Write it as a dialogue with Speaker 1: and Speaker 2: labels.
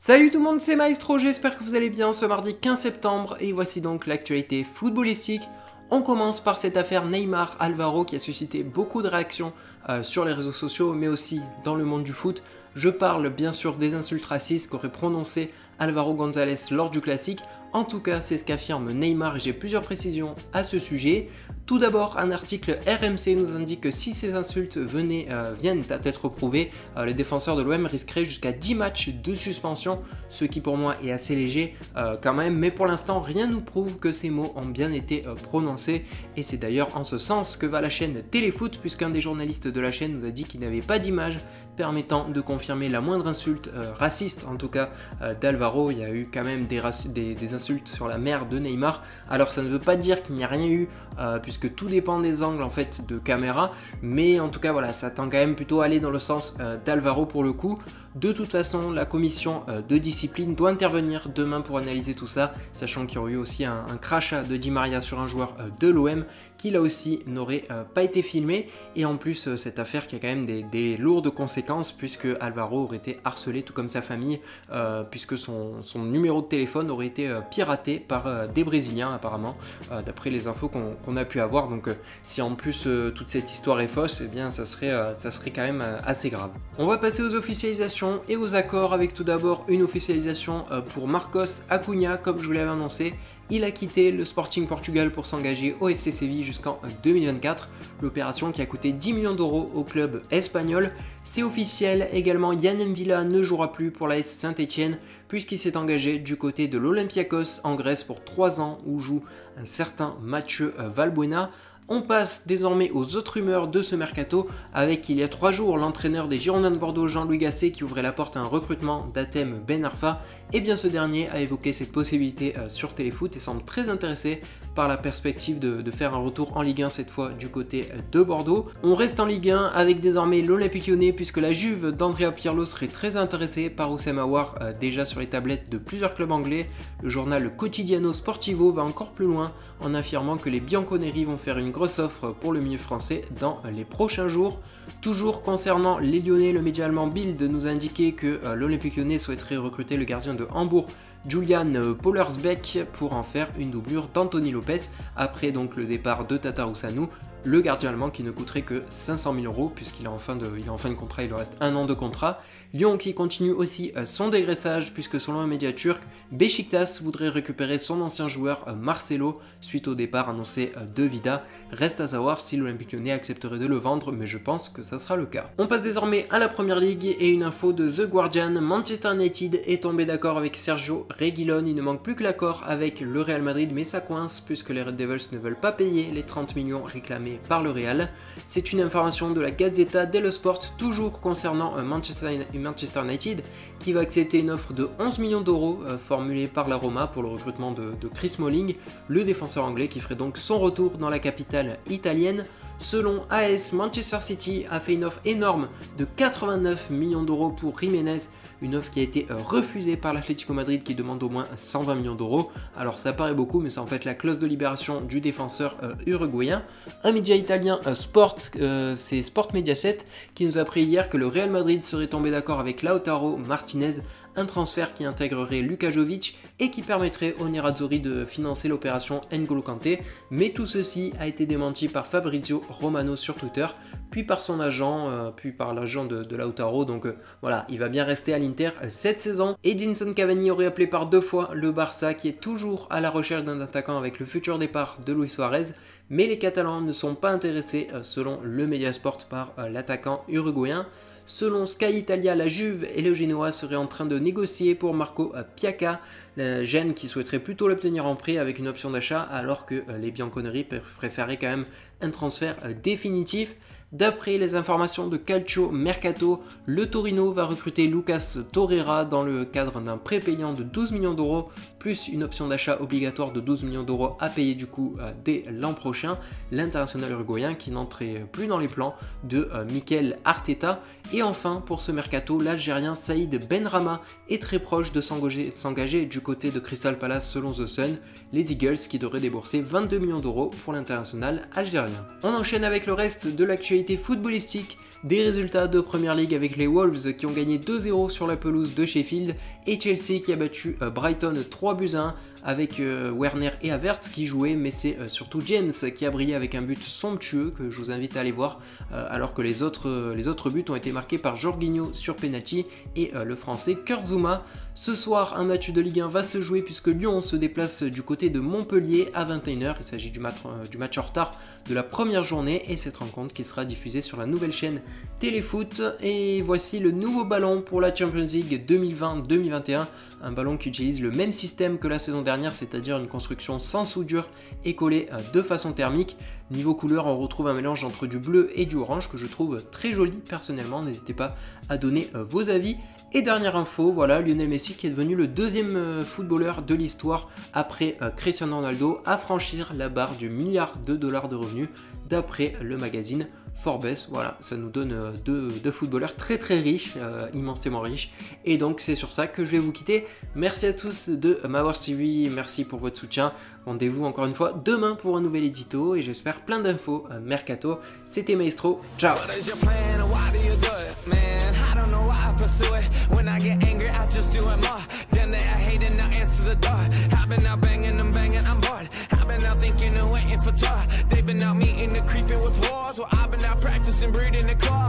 Speaker 1: Salut tout le monde, c'est Maestro, j'espère que vous allez bien ce mardi 15 septembre et voici donc l'actualité footballistique. On commence par cette affaire Neymar Alvaro qui a suscité beaucoup de réactions sur les réseaux sociaux mais aussi dans le monde du foot. Je parle bien sûr des insultes racistes qu'aurait prononcé Álvaro González lors du classique. En tout cas, c'est ce qu'affirme Neymar et j'ai plusieurs précisions à ce sujet. Tout d'abord, un article RMC nous indique que si ces insultes viennent à être prouvées, les défenseurs de l'OM risqueraient jusqu'à 10 matchs de suspension, ce qui pour moi est assez léger quand même, mais pour l'instant rien nous prouve que ces mots ont bien été prononcés et c'est d'ailleurs en ce sens que va la chaîne Téléfoot, puisqu'un des journalistes de la chaîne nous a dit qu'il n'avait pas d'image permettant de confirmer la moindre insulte raciste, en tout cas d'Alvaro. Il y a eu quand même des insultes sur la mère de Neymar, alors ça ne veut pas dire qu'il n'y a rien eu, puisque tout dépend des angles en fait de caméra, mais en tout cas voilà, ça tend quand même plutôt à aller dans le sens d'Alvaro pour le coup. De toute façon, la commission de discipline doit intervenir demain pour analyser tout ça, sachant qu'il y aurait eu aussi un crachat de Di Maria sur un joueur de l'OM qui là aussi n'aurait pas été filmé, et en plus cette affaire qui a quand même des lourdes conséquences puisque Alvaro aurait été harcelé tout comme sa famille, puisque son numéro de téléphone aurait été piraté par des Brésiliens apparemment, d'après les infos qu'on a pu avoir. Donc si en plus toute cette histoire est fausse, eh bien ça serait quand même assez grave. On va passer aux officialisations et aux accords avec tout d'abord une officialisation pour Marcos Acunha. Comme je vous l'avais annoncé, il a quitté le Sporting Portugal pour s'engager au FC Séville jusqu'en 2024. L'opération qui a coûté 10 millions d'euros au club espagnol. C'est officiel également, Yann M'Vila ne jouera plus pour l'AS Saint-Etienne puisqu'il s'est engagé du côté de l'Olympiakos en Grèce pour 3 ans où joue un certain Mathieu Valbuena. On passe désormais aux autres rumeurs de ce mercato avec il y a 3 jours l'entraîneur des Girondins de Bordeaux Jean-Louis Gasset qui ouvrait la porte à un recrutement d'Hatem Ben Arfa, et bien ce dernier a évoqué cette possibilité sur Téléfoot et semble très intéressé par la perspective de faire un retour en Ligue 1 cette fois du côté de Bordeaux. On reste en Ligue 1 avec désormais l'Olympique Lyonnais puisque la Juve d'Andrea Pirlo serait très intéressée par Oussem Aouar déjà sur les tablettes de plusieurs clubs anglais. Le journal Quotidiano Sportivo va encore plus loin en affirmant que les Bianconeri vont faire une grosse offre pour le milieu français dans les prochains jours. Toujours concernant les Lyonnais, le média allemand Bild nous a indiqué que l'Olympique Lyonnais souhaiterait recruter le gardien de Hambourg, Julian Pollersbeck, pour en faire une doublure d'Anthony Lopez après donc le départ de Tatarusanu, le gardien allemand qui ne coûterait que 500 000 euros puisqu'il est en fin de contrat, il lui reste 1 an de contrat. Lyon qui continue aussi son dégraissage puisque selon un média turc, Beşiktaş voudrait récupérer son ancien joueur Marcelo suite au départ annoncé de Vida. Reste à savoir si l'Olympique Lyonnais accepterait de le vendre, mais je pense que ça sera le cas. On passe désormais à la Première Ligue et une info de The Guardian. Manchester United est tombé d'accord avec Sergio Reguilón, il ne manque plus que l'accord avec le Real Madrid, mais ça coince puisque les Red Devils ne veulent pas payer les 30 millions réclamés par le Real. C'est une information de la Gazzetta dello Sport, toujours concernant Manchester United, qui va accepter une offre de 11 millions d'euros formulée par la Roma pour le recrutement de Chris Smalling, le défenseur anglais qui ferait donc son retour dans la capitale italienne. Selon AS, Manchester City a fait une offre énorme de 89 millions d'euros pour Jiménez, une offre qui a été refusée par l'Atlético Madrid qui demande au moins 120 millions d'euros. Alors ça paraît beaucoup, mais c'est en fait la clause de libération du défenseur uruguayen. Un média italien, c'est Sport Mediaset, qui nous a appris hier que le Real Madrid serait tombé d'accord avec Lautaro Martinez, un transfert qui intégrerait Luka Jovic et qui permettrait aux Nerazzurri de financer l'opération N'Golo Kanté, mais tout ceci a été démenti par Fabrizio Romano sur Twitter, puis par son agent, puis par l'agent de Lautaro, donc voilà, il va bien rester à l'Inter cette saison. Edinson Cavani aurait appelé par 2 fois le Barça qui est toujours à la recherche d'un attaquant avec le futur départ de Luis Suarez, mais les Catalans ne sont pas intéressés selon le Mediasport par l'attaquant uruguayen. Selon Sky Italia, la Juve et le Genoa seraient en train de négocier pour Marco Piaca, la Gênes qui souhaiterait plutôt l'obtenir en prêt avec une option d'achat, alors que les Bianconeri préféraient quand même un transfert définitif. D'après les informations de Calcio Mercato, le Torino va recruter Lucas Torreira dans le cadre d'un prêt payant de 12 millions d'euros, plus une option d'achat obligatoire de 12 millions d'euros à payer du coup dès l'an prochain. L'international uruguayen qui n'entrait plus dans les plans de Mikel Arteta. Et enfin, pour ce mercato, l'Algérien Saïd Benrahma est très proche de s'engager du côté de Crystal Palace selon The Sun, les Eagles qui devraient débourser 22 millions d'euros pour l'international algérien. On enchaîne avec le reste de l'actualité footballistique. Des résultats de Premier League avec les Wolves qui ont gagné 2-0 sur la pelouse de Sheffield et Chelsea qui a battu Brighton 3-1 avec Werner et Havertz qui jouaient, mais c'est surtout James qui a brillé avec un but somptueux que je vous invite à aller voir, alors que les autres buts ont été marqués par Jorginho sur penalty et le français Kurt Zouma. Ce soir, un match de Ligue 1 va se jouer puisque Lyon se déplace du côté de Montpellier à 21h. Il s'agit du match en retard de la première journée et cette rencontre qui sera diffusée sur la nouvelle chaîne Téléfoot. Et voici le nouveau ballon pour la Champions League 2020-2021, un ballon qui utilise le même système que la saison dernière, c'est-à-dire une construction sans soudure et collée de façon thermique. Niveau couleur, on retrouve un mélange entre du bleu et du orange que je trouve très joli personnellement. N'hésitez pas à donner vos avis. Et dernière info, voilà, Lionel Messi qui est devenu le deuxième footballeur de l'histoire après Cristiano Ronaldo à franchir la barre du $1 milliard de revenus d'après le magazine Forbes. Voilà, ça nous donne deux footballeurs très riches, immensément riches. Et donc c'est sur ça que je vais vous quitter. Merci à tous de m'avoir suivi, merci pour votre soutien. Rendez-vous encore une fois demain pour un nouvel édito et j'espère plein d'infos mercato. C'était Maestro, ciao. Pursue it. When I get angry, I just do it more. Damn, they are hating, now answer the door. I've been out banging, I'm bored. I've been out thinking and waiting for tour. They've been out meeting and creeping with wars. Well, I've been out practicing, breeding the core.